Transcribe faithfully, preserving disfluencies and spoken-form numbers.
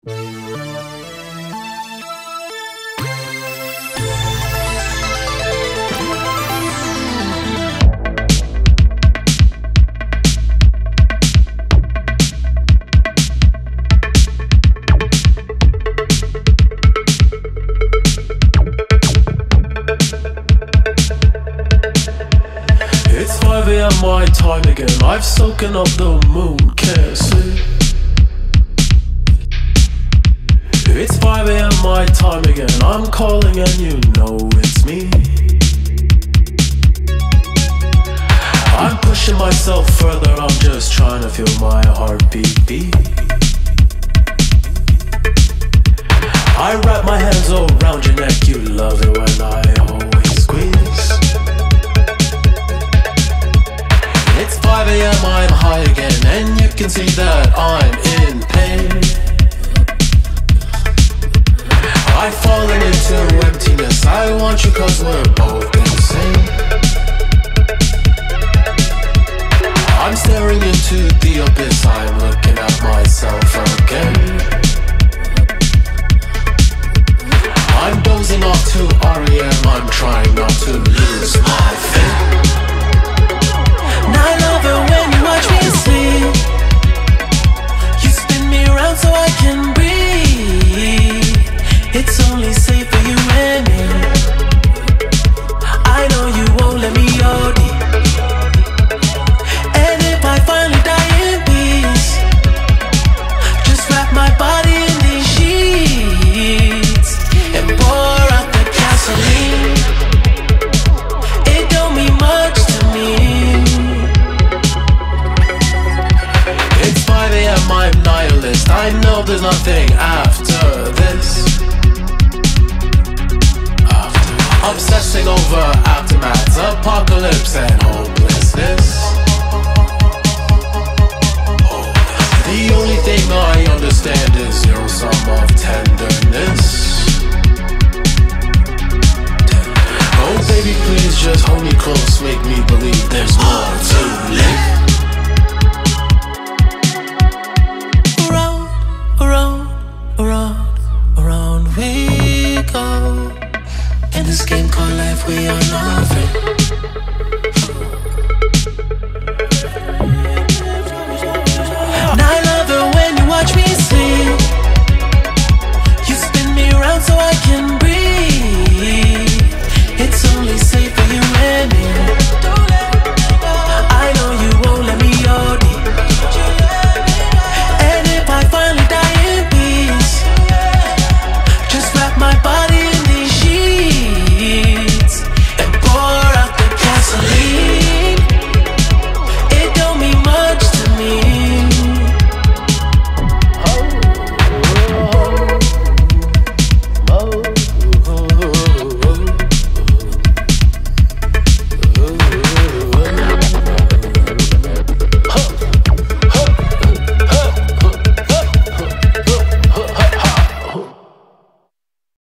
It's five a m my time again. I've soaken up the moon, can't see. It's five a m my time again. I'm calling and you know it's me. I'm pushing myself further, I'm just trying to feel my heartbeat beat. I wrap my hands around your neck, you love it when I always squeeze. It's five a m, I'm high again, and you can see that I'm in pain. I've fallen into emptiness, I want you cause we're both insane. I'm staring into the abyss, I'm looking at myself again. I'm dozing off to R E M, I'm trying not to lose my faith. I love it when you watch me sleep. You spin me around so I can breathe. It's only safe for you and me. I know you won't let me O D. And if I finally die in peace, just wrap my body in these sheets and pour out the gasoline. It don't mean much to me. It's five a m, I'm nihilist, I know there's nothing after this. Obsessing over aftermaths, apocalypse and hopelessness. The only thing I understand is zero sum of tenderness. Oh baby, please just hold me close, make me believe there's more to live. Around, around, around, around we go. In this game called life we are nothing.